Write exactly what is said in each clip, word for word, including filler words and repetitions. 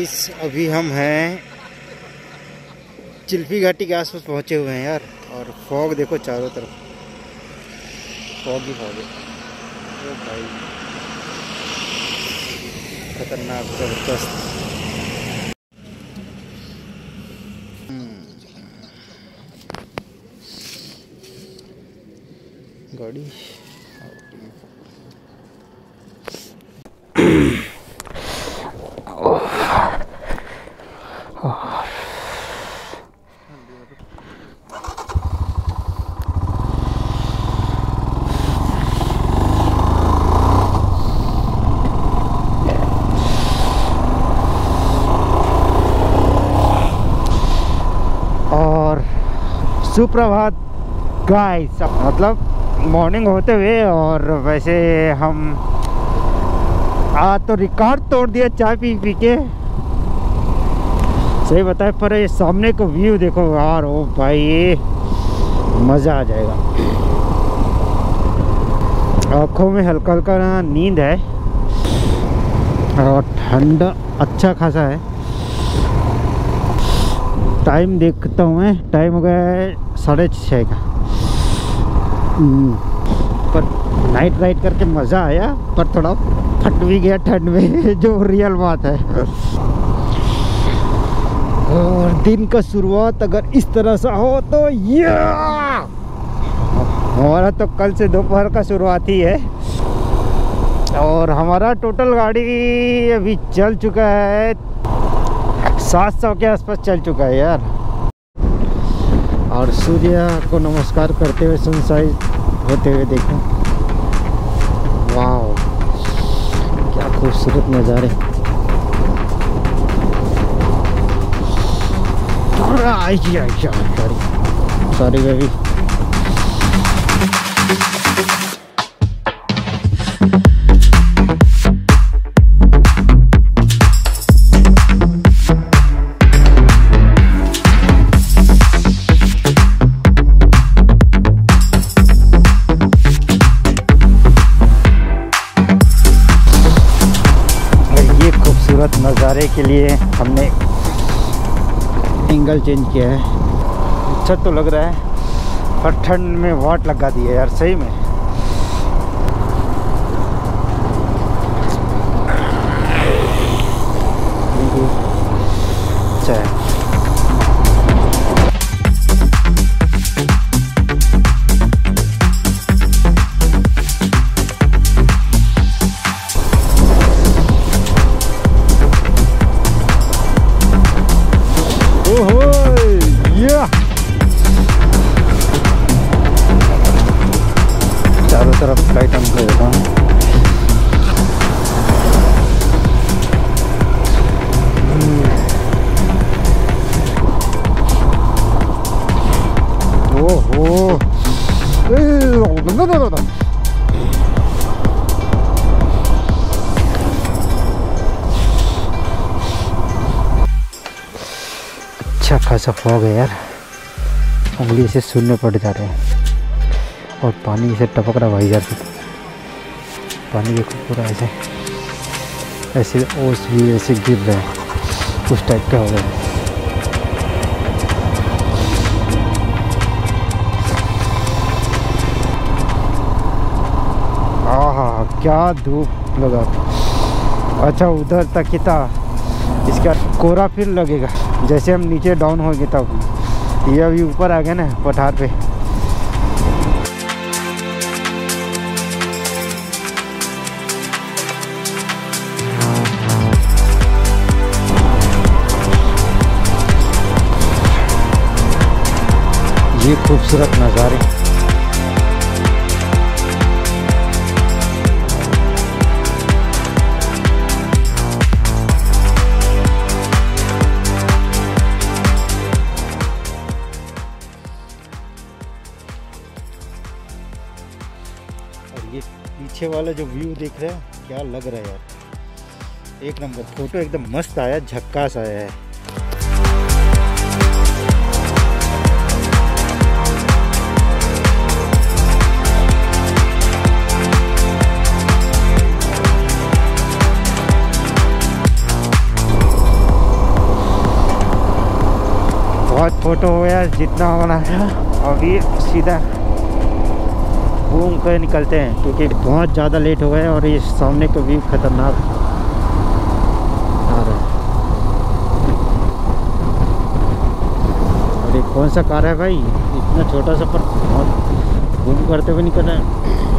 Guys अभी हम हैं चिल्फी घाटी के आसपास पहुंचे हुए हैं यार। और फॉग देखो चारों तरफ, फॉग ही फॉग है। ओ भाई खतरनाक जबरदस्त। गाड़ी और सुप्रभात गाइस, मतलब मॉर्निंग होते हुए। और वैसे हम आज तो रिकॉर्ड तोड़ दिया चाय पी पी के, सही बताए। पर ये सामने को व्यू देखो यार, ओ भाई ये मज़ा आ जाएगा। आँखों में हल्का हल्का नींद है और ठंडा अच्छा खासा है। टाइम देखता हूँ मैं, टाइम हो गया है साढ़े छः का। पर नाइट राइड करके मज़ा आया, पर थोड़ा फट भी गया ठंड में जो रियल बात है। और दिन का शुरुआत अगर इस तरह से हो तो ये हमारा तो कल से दोपहर का शुरुआत ही है। और हमारा टोटल गाड़ी अभी चल चुका है सात सौ के आसपास चल चुका है यार। और सूर्य को नमस्कार करते हुए सनसाइज होते हुए देखो, वाह क्या खूबसूरत नज़ारे। Sorry baby. नज़ारे के लिए हमने एंगल चेंज किया है। अच्छा तो लग रहा है, पर ठंड में वाट लगा दी है यार सही में। अच्छा है। चारों तरफ लाइट ऑन कर देता हूँ। ओहो अच्छा खासा फॉग है यार, उंगली से सुनने पड़ जा रहे हैं। और पानी से टपक रहा भाई यार, पानी देखो पूरा ऐसे ऐसे ओस भी ऐसे गिर रहे हैं, उस टाइप का हो रहा है। आहा क्या धूप लगा। अच्छा उधर तक ही था, इसका कोरा फिर लगेगा जैसे हम नीचे डाउन हो गए तब। ये अभी ऊपर आ गया ना पठार पे। ये खूबसूरत नज़ारे। और ये पीछे वाला जो व्यू देख रहे हैं, क्या लग रहा है यार, एक नंबर। फोटो एकदम मस्त आया, झक्कास आया है। फोटो हो गया जितना होना था। अभी सीधा घूम कर निकलते हैं क्योंकि बहुत ज़्यादा लेट हो गए और ये सामने का व्यू खतरनाक आ रहा है। और ये कौन सा कार है भाई, इतना छोटा सा पर बहुत घूम करते हुए निकल रहे हैं।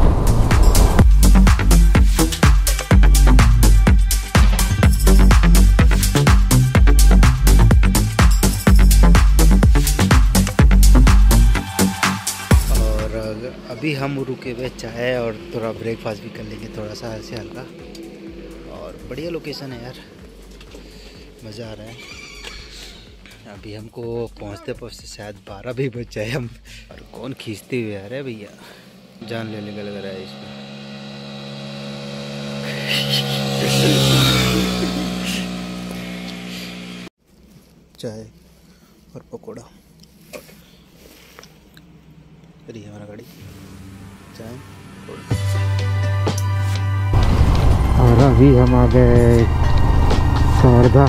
अभी हम रुके हुए चाय और थोड़ा ब्रेकफास्ट भी कर लेंगे, थोड़ा सा ऐसे हल्का। और बढ़िया लोकेशन है यार, मज़ा आ रहा है। अभी हमको पहुंचते पहुंचते शायद बारह भी बज जाए हम। और कौन खींचते हुए आ रहे हैं भैया, जान लेने का लग रहा है इसमें। चाय और पकौड़ा, अरे हमारा गाड़ी चाय। और अभी हम आ गए कवर्धा।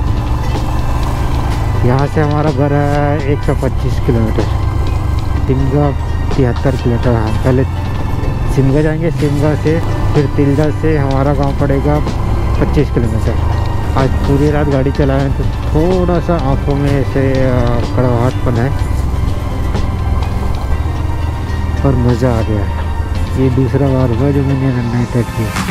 यहाँ से हमारा घर है एक सौ पच्चीस किलोमीटर, सिमगा तिहत्तर किलोमीटर। हम पहले सिमगा जाएंगे, सिमगा से फिर तिल्दा से हमारा गांव पड़ेगा पच्चीस किलोमीटर। आज पूरी रात गाड़ी चलाएं तो थोड़ा सा आँखों में ऐसे कड़वाहटपन है और मज़ा आ गया। ये दूसरा बार हुआ जो मैंने नाइट राइड किया।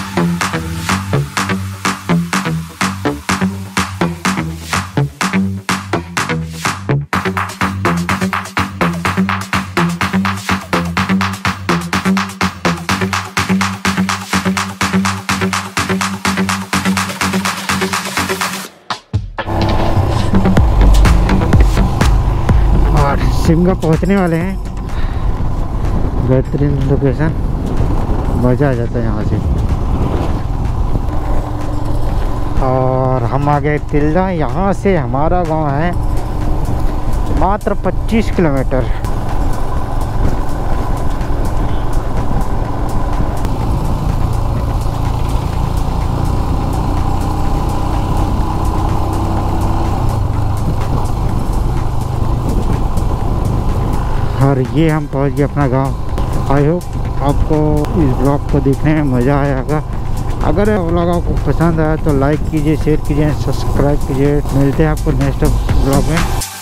और शिमला पहुंचने वाले हैं। बेहतरीन लोकेशन, मज़ा आ जाता है यहाँ से। और हम आ गए तिल्दा। यहाँ से हमारा गांव है मात्र पच्चीस किलोमीटर। और ये हम पहुँच गए अपना गांव। आई होप आपको इस ब्लॉग को देखने में मज़ा आएगा। अगर ब्लॉग आपको पसंद आया तो लाइक कीजिए, शेयर कीजिए, सब्सक्राइब कीजिए। मिलते हैं आपको नेक्स्ट ब्लॉग में।